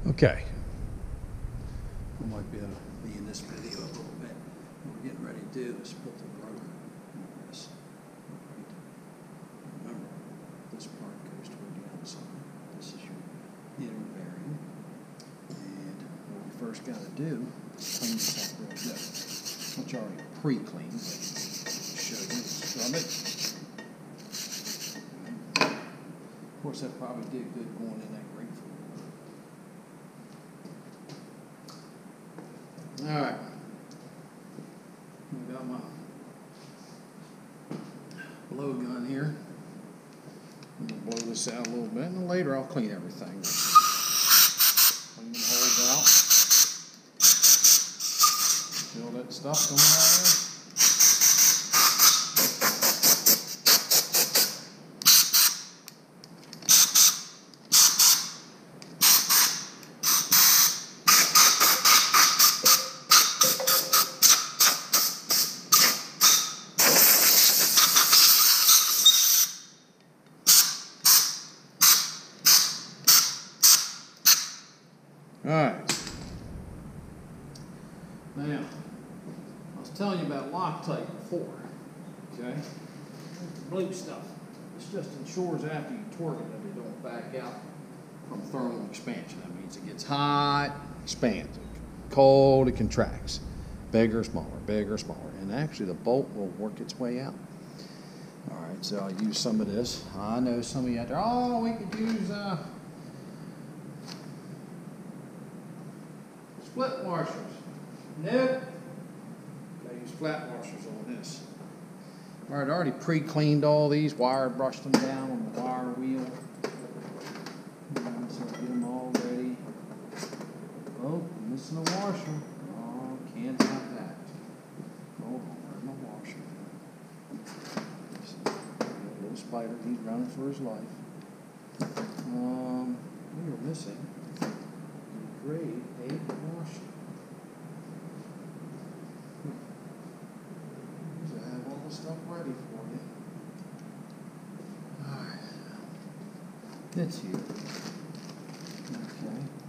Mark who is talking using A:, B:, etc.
A: Okay.
B: I might be able to be in this video a little bit. What we're getting ready to do is put the rotor on this. Right. Remember, this part goes toward the outside. This is your inner bearing. And what we first got to do is clean this up real good. Which I already pre-cleaned, but I'll show you. Scrub it. Of course, that probably did good going in that grapefruit. All right. I got my blow gun here. I'm going to blow this out a little bit, and then later I'll clean everything. Clean the holes out. See all that stuff coming out there? Alright, now, I was telling you about Loctite before, okay? The blue stuff, this just ensures after you torque it that they don't back out from thermal expansion. That means it gets hot, expands, cold, it contracts, bigger, smaller, and actually the bolt will work its way out. Alright, so I'll use some of this. I know some of you out there, oh, we could use split washers. Nope. I use flat washers on this. All right, I already pre-cleaned all these, brushed them down on the wire wheel. So get them all ready. Oh, I'm missing a washer. Oh, can't have that. Hold on, where's my washer? Little spider, he's running for his life. We are missing grade 8 washer. So I have all the stuff ready for you. Alright. It's here. Okay.